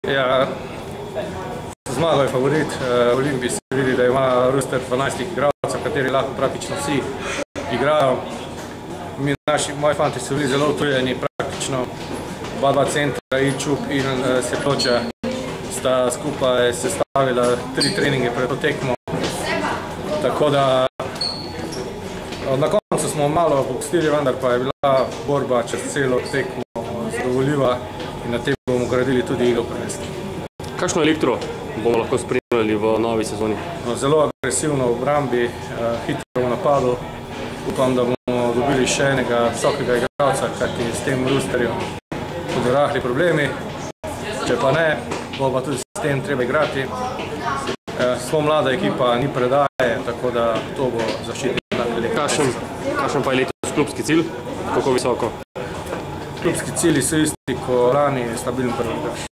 Ja, zmagal je favorit. Olimpij se vidi, da ima roster 12 igralcev, kateri lahko praktično vsi igrajo. Moji fanti so bili zelo utrujeni, praktično dva centra, Ičuk in Seploča sta skupaj sestavila 3 treninge pred to tekmo. Tako da na koncu smo malo popustili, vendar pa je bila borba čez celo tekmo zadovoljiva in na tem bomo gradili tudi igro prvenstva. Kakšno Elektro bomo lahko spremljali v novi sezoni? Zelo agresivno v obrambi, hitro v napadu. Upam, da bomo dobili še enega visokega igralca, kajti s tem rosterjem bodo rahli problemi. Če pa ne, bo pa tudi s tem treba igrati. Smo mlada ekipa, ni predaje, tako da to bo zaščitna Elektro. Kakšen pa je letos klubski cilj? Kako visoko? Klubski cilji so isti kot lani, stabilen prvi.